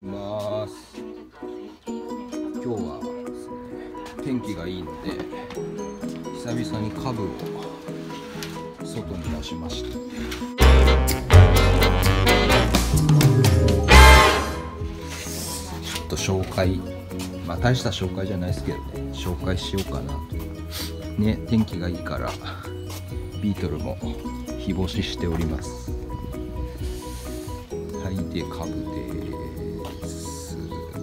ます。今日はですね、天気がいいので久々に株を外に出しました。ちょっと紹介、大した紹介じゃないですけどね、紹介しようかなとね。天気がいいからビートルも日干ししております。はい、で株です。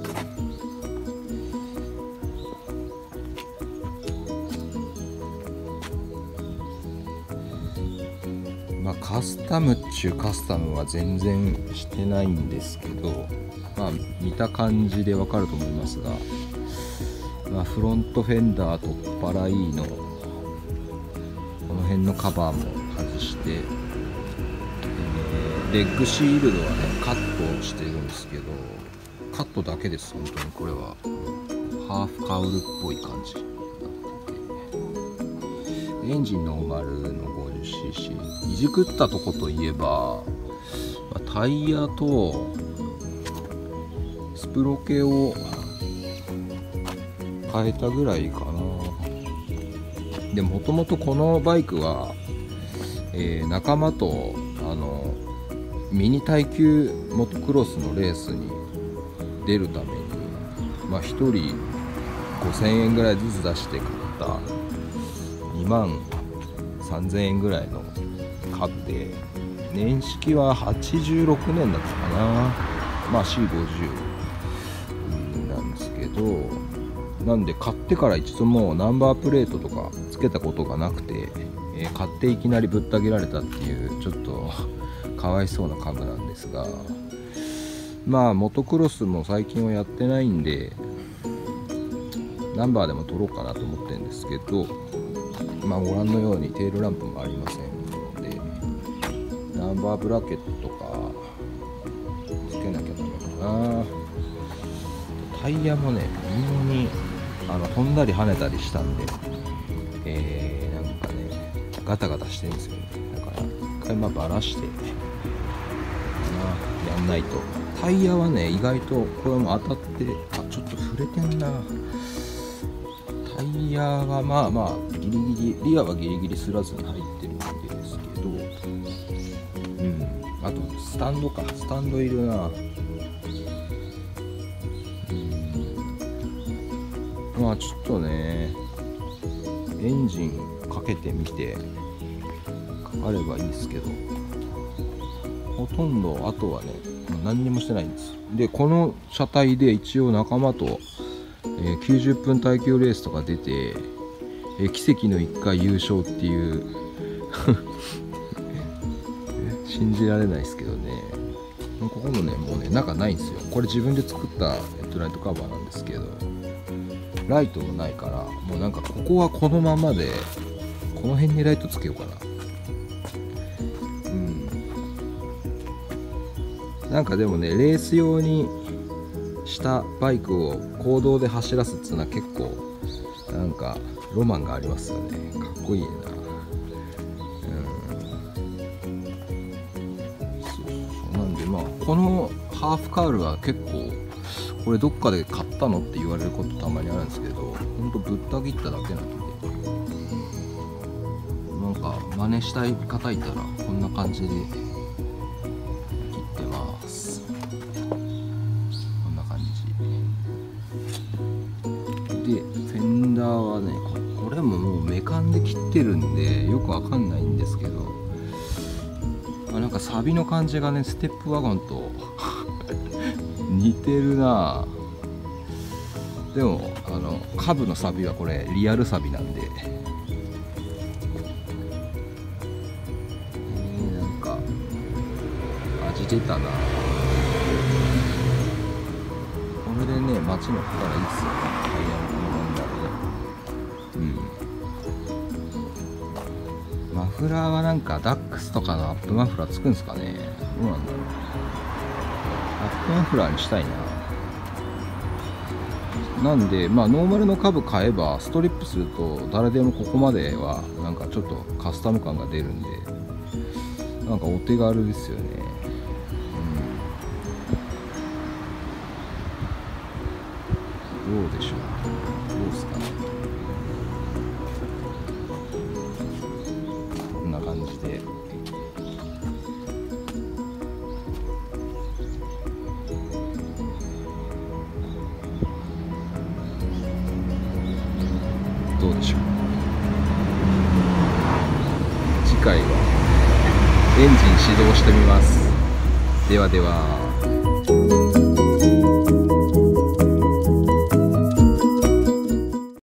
カスタムっちゅうカスタムは全然してないんですけど、見た感じでわかると思いますが、フロントフェンダー取っ払いのこの辺のカバーも外して、レッグシールドはねカットしてるんですけど、カットだけです。本当にこれはハーフカウルっぽい感じになってて、エンジンノーマルの 50cc、 いじくったとこといえば、タイヤとスプロケを変えたぐらいかな。でもともとこのバイクは、仲間とミニ耐久モトクロスのレースに出るために、1人5000円ぐらいずつ出して買った2万3000円ぐらいの株で、年式は86年だったかな。C50 なんですけど、なんで買ってから一度もナンバープレートとかつけたことがなくて、買っていきなりぶった切られたっていうちょっとかわいそうな株なんですが、モトクロスも最近はやってないんでナンバーでも取ろうかなと思ってるんですけど、ご覧のようにテールランプもありませんので、ナンバーブラケットとかつけなきゃダメかな。タイヤもね微妙に飛んだり跳ねたりしたんで、ガタガタしてるんですよね。だから一回バラしてやんないと。タイヤはね意外とこれも当たって、ちょっと触れてんな。タイヤがギリギリ、リアはギリギリすらずに入ってるんですけど、あとスタンドいるな。ちょっとねエンジンかけてみてかかればいいですけど、ほとんどあとはね何にもしてないんです。でこの車体で一応仲間と、90分耐久レースとか出て、奇跡の1回優勝っていう信じられないですけどね。ここもねもうね中ないんですよ。これ自分で作ったヘッドライトカバーなんですけど、ライトもないから、もうここはこのままでこの辺にライトつけようかな。でもねレース用にしたバイクを公道で走らすっていうのは結構ロマンがありますよね。かっこいいな。なんでこのハーフカウルは結構これどっかで買ったのって言われることたまにあるんですけど、ほんとぶった切っただけなんで、真似したい方いたらこんな感じで切ってます。こんな感じで、フェンダーはねこれももうメカンで切ってるんでよくわかんないんですけど、サビの感じがねステップワゴンと似てるな。でもカブのサビはこれリアルサビなんで、味出たな。これでね街乗ったらいいっすよね。タイヤのこのまんまで。マフラーはダックスとかのアップマフラーつくんですかね。どうなんだろう。アップマフラーにしたいな。なんでノーマルのカブ買えばストリップすると誰でもここまではちょっとカスタム感が出るんで、お手軽ですよね。 どうでしょう、どうですかね。こんな感じでどうでしょう。次回はエンジン始動してみます。ではでは。